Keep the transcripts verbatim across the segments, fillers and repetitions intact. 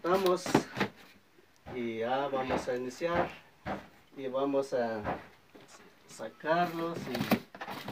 cortamos y ya vamos a iniciar y vamos a sacarlos y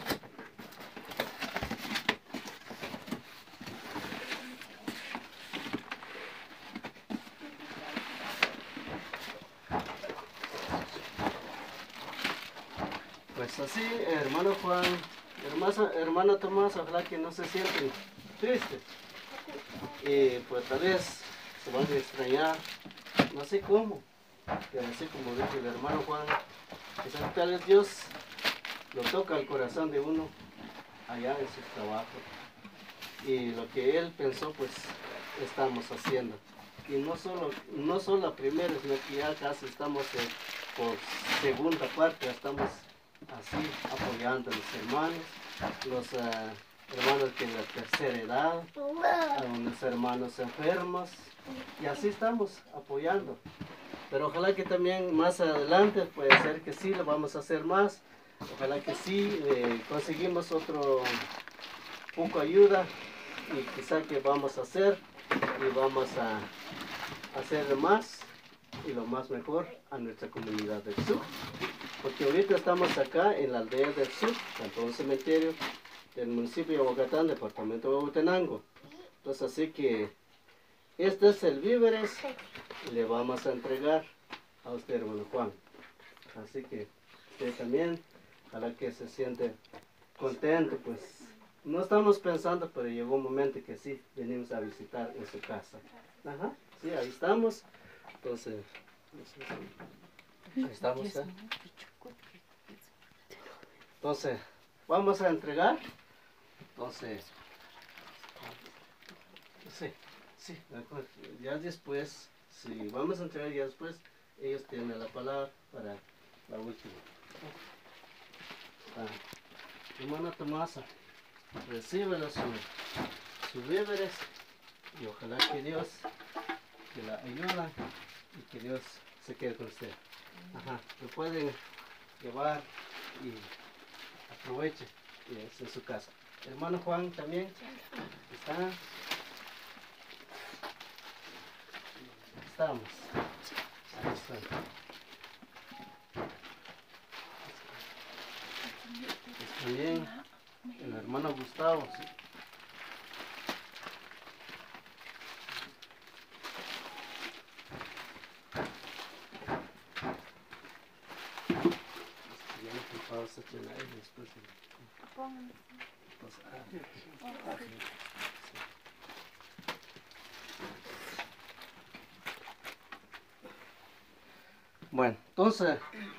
pues así, hermano Juan, hermano, hermano Tomás, ojalá que no se sienten tristes. Y pues tal vez se van a extrañar, no sé cómo, pero así como dice el hermano Juan, quizás tal vez Dios lo toca al corazón de uno allá en su trabajo. Y lo que Él pensó, pues estamos haciendo. Y no solo, no solo la primera, sino que ya casi estamos eh, por segunda parte, ya estamos así apoyando a los hermanos, los uh, hermanos que de la tercera edad, a unos hermanos enfermos, y así estamos apoyando. Pero ojalá que también más adelante puede ser que sí lo vamos a hacer más, ojalá que sí eh, conseguimos otro poco ayuda y quizá que vamos a hacer y vamos a hacer más y lo más mejor a nuestra comunidad del sur. Porque ahorita estamos acá en la aldea del sur, Cantón Cementerio, del municipio de Huacatán, departamento de Huehuetenango. Entonces así que este es el víveres y le vamos a entregar a usted, hermano Juan. Así que usted también, ojalá que se siente contento, pues no estamos pensando, pero llegó un momento que sí, venimos a visitar en su casa. Ajá, sí, ahí estamos. Entonces, ahí estamos, ¿eh? Entonces, vamos a entregar. Entonces, sí, sí, ya después, si vamos a entregar ya después, ellos tienen la palabra para la última. Ah, hermana Tomasa, recíbela su, sus víveres y ojalá que Dios que la ayuda y que Dios se quede con usted. Ajá, lo pueden llevar y aproveche y es en su casa. Hermano Juan también está. Estamos. Ahí está. Pues también el hermano Gustavo. ¿Sí? Bueno, entonces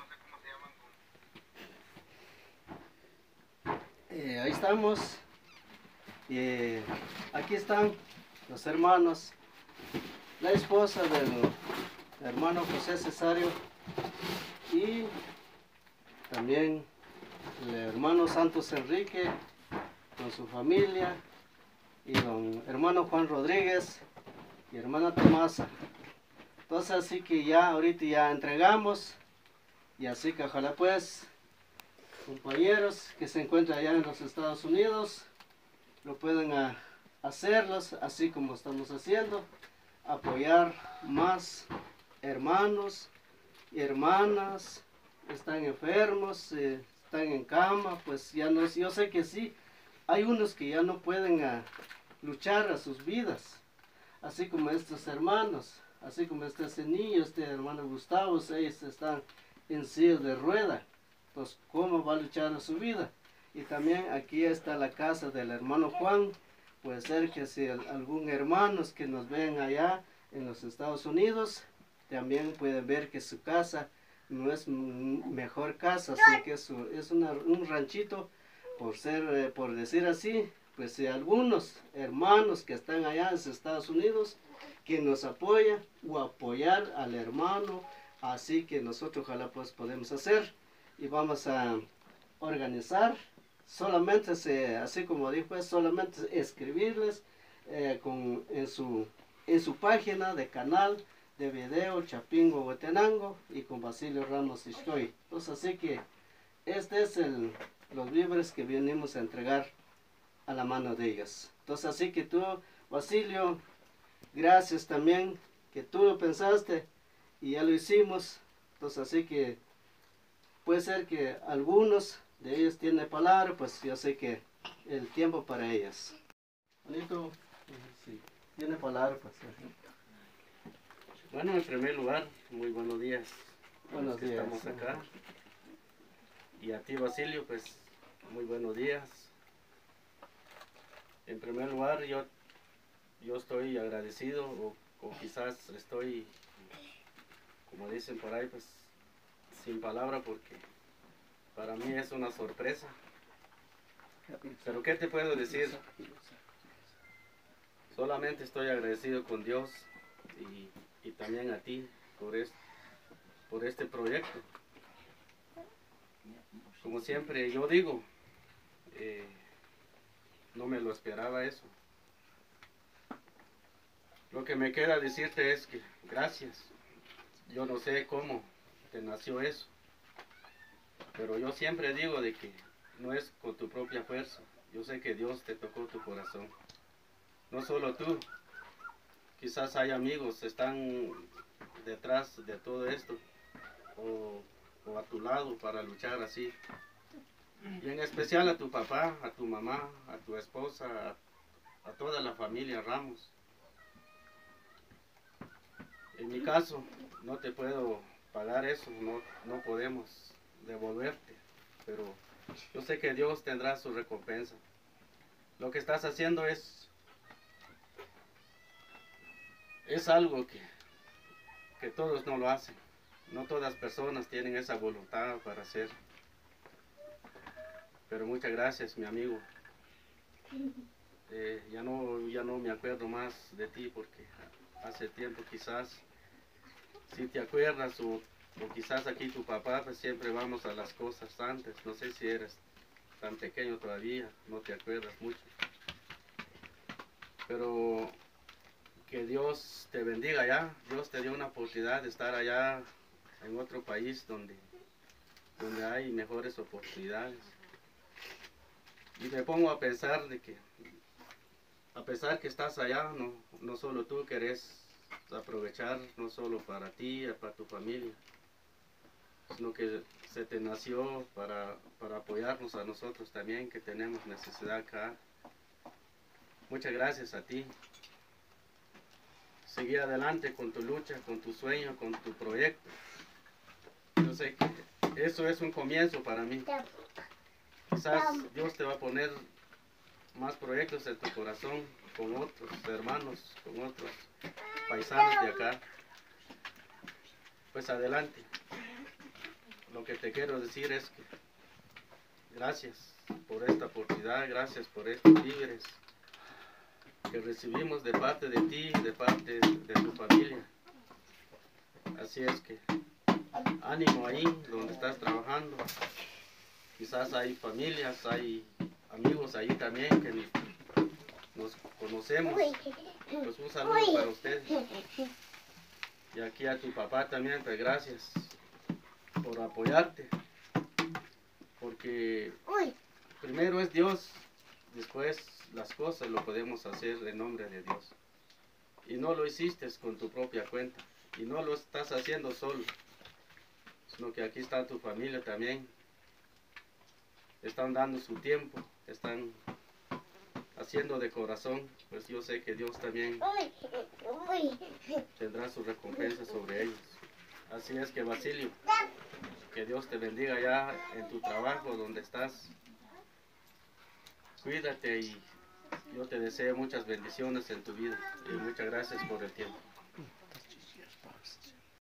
eh, ahí estamos. Eh, aquí están los hermanos, la esposa del hermano José Cesario y también el hermano Santos Enrique con su familia y don hermano Juan Rodríguez y hermana Tomasa. Entonces así que ya ahorita ya entregamos y así que ojalá pues compañeros que se encuentran allá en los Estados Unidos lo pueden a, hacerlos así como estamos haciendo, apoyar más hermanos y hermanas, están enfermos, eh, están en cama, pues ya no es, yo sé que sí, hay unos que ya no pueden a, luchar a sus vidas, así como estos hermanos, así como este, este niño, este hermano Gustavo, ellos están en silla de rueda, pues cómo va a luchar a su vida. Y también aquí está la casa del hermano Juan, puede ser que si algún hermano que nos ven allá en los Estados Unidos, también pueden ver que su casa no es mejor casa, sino que es, es una, un ranchito, por ser, eh, por decir así, pues si algunos hermanos que están allá en los Estados Unidos, que nos apoya o apoyar al hermano, así que nosotros ojalá pues podemos hacer y vamos a organizar, solamente se, así como dijo, es solamente escribirles eh, con, en, su, en su página de canal de video Chapingo Huehuetenango y con Basilio Ramos Ixtoy. Entonces así que este es el, los víveres que venimos a entregar a la mano de ellos. Entonces así que tú, Basilio, gracias también que tú lo pensaste y ya lo hicimos. Entonces así que puede ser que algunos de ellos tienen palabra, pues yo sé que el tiempo para ellas. Bonito, sí, tiene palabra, pues. Bueno, en primer lugar, muy buenos días. Buenos que días. Estamos acá. Y a ti, Basilio, pues muy buenos días. En primer lugar, yo, yo estoy agradecido o, o quizás estoy, como dicen por ahí, pues sin palabra porque para mí es una sorpresa. Pero ¿qué te puedo decir? Solamente estoy agradecido con Dios y, y también a ti por, es, por este proyecto. Como siempre yo digo, eh, no me lo esperaba eso. Lo que me queda decirte es que gracias. Yo no sé cómo te nació eso, pero yo siempre digo de que no es con tu propia fuerza. Yo sé que Dios te tocó tu corazón. No solo tú, quizás hay amigos que están detrás de todo esto o, o a tu lado para luchar así. Y en especial a tu papá, a tu mamá, a tu esposa, a, a toda la familia Ramos. En mi caso, no te puedo pagar eso, no, no podemos devolverte, pero yo sé que Dios tendrá su recompensa. Lo que estás haciendo es, es algo que, que todos no lo hacen. No todas las personas tienen esa voluntad para hacer. Pero muchas gracias, mi amigo. Eh, ya, no, ya no me acuerdo más de ti porque hace tiempo quizás, si te acuerdas o, o quizás aquí tu papá, pues siempre vamos a las cosas antes. No sé si eres tan pequeño todavía, no te acuerdas mucho. Pero que Dios te bendiga allá. Dios te dio una oportunidad de estar allá en otro país donde, donde hay mejores oportunidades. Y me pongo a pensar de que a pesar que estás allá, no, no solo tú querés aprovechar, no solo para ti, para tu familia, sino que se te nació para, para apoyarnos a nosotros también, que tenemos necesidad acá. Muchas gracias a ti. Seguir adelante con tu lucha, con tu sueño, con tu proyecto. Yo sé que eso es un comienzo para mí. Quizás Dios te va a poner más proyectos en tu corazón, con otros hermanos, con otros paisanos de acá. Pues adelante. Lo que te quiero decir es que gracias por esta oportunidad, gracias por estos víveres que recibimos de parte de ti, de parte de tu familia. Así es que ánimo ahí donde estás trabajando. Quizás hay familias, hay amigos ahí también que nos conocemos. Pues un saludo para ustedes. Y aquí a tu papá también, pues gracias por apoyarte. Porque primero es Dios, después las cosas lo podemos hacer en nombre de Dios. Y no lo hiciste con tu propia cuenta. Y no lo estás haciendo solo. Sino que aquí está tu familia también. Están dando su tiempo. Están haciendo de corazón. Pues yo sé que Dios también tendrá su recompensa sobre ellos. Así es que, Basilio, que Dios te bendiga ya en tu trabajo donde estás. Cuídate y yo te deseo muchas bendiciones en tu vida. Y muchas gracias por el tiempo.